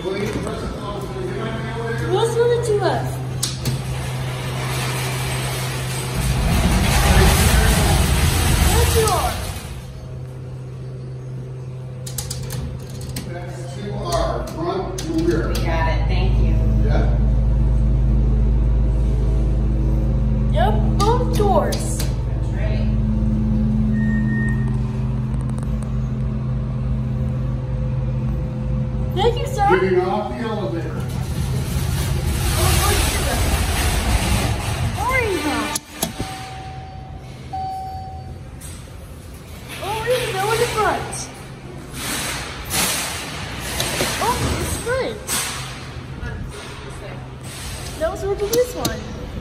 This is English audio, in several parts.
What's one that you left? Yes, you are. That's 2R, front and rear. We got it, thank you. Yeah. Yep, both doors. That's right. Thank you, sir. Getting off the elevator. Let's look at this one.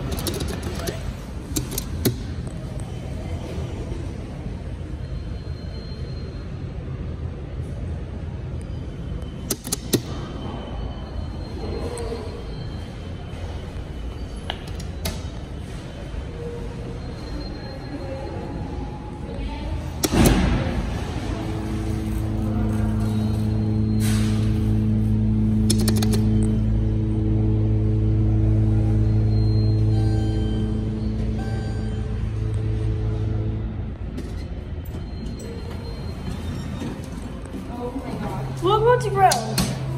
Welcome to ground.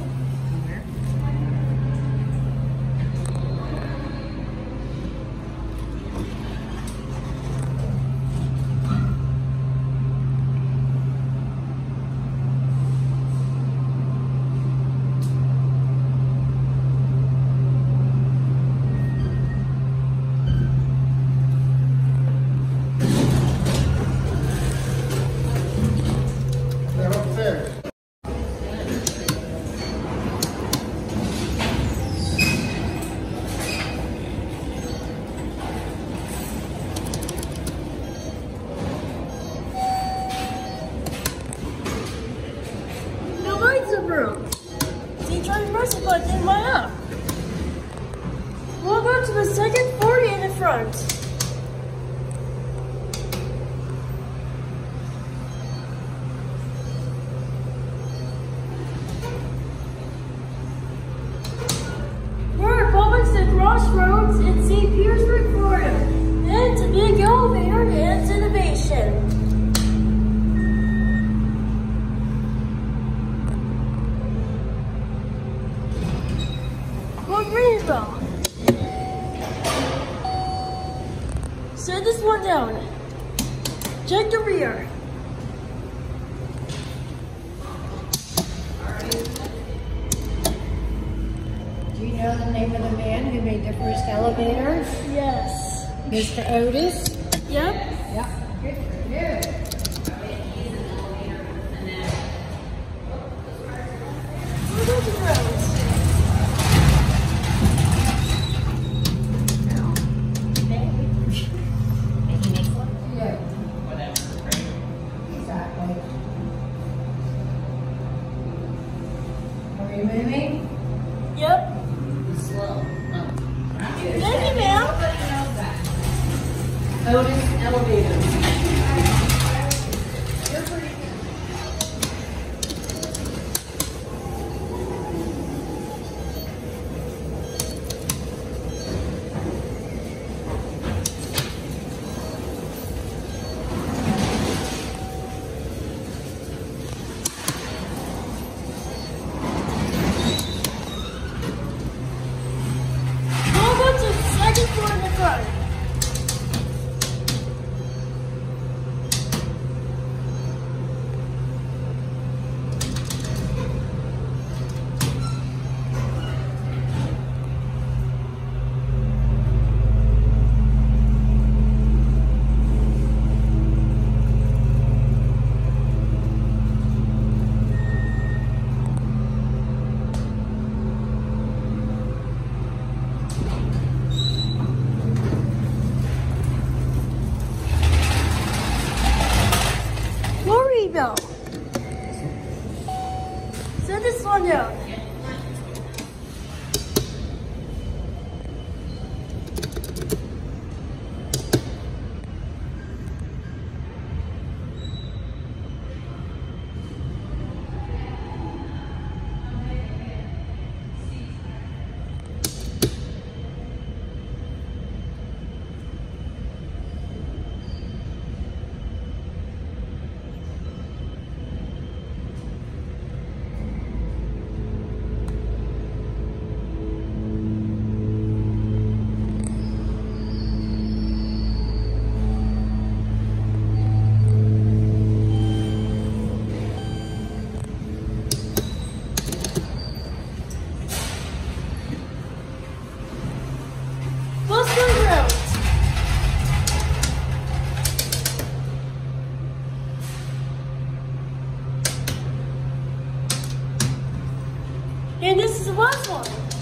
But in my app. We'll go to the second 40 in the front. We're at Publix Crossroads in St. Petersburg, Florida. And it's a big elevator and it's innovation. Rainbow. Set this one down. Check the rear. Do you know the name of the man who made the first elevator? Yes. Mr. Otis? Yep. Yep. Good for you. We're going to ground. Are you moving? Yep. Slow. Thank you, ma'am. Otis elevator. Bell. Set this one down. And this is the last one.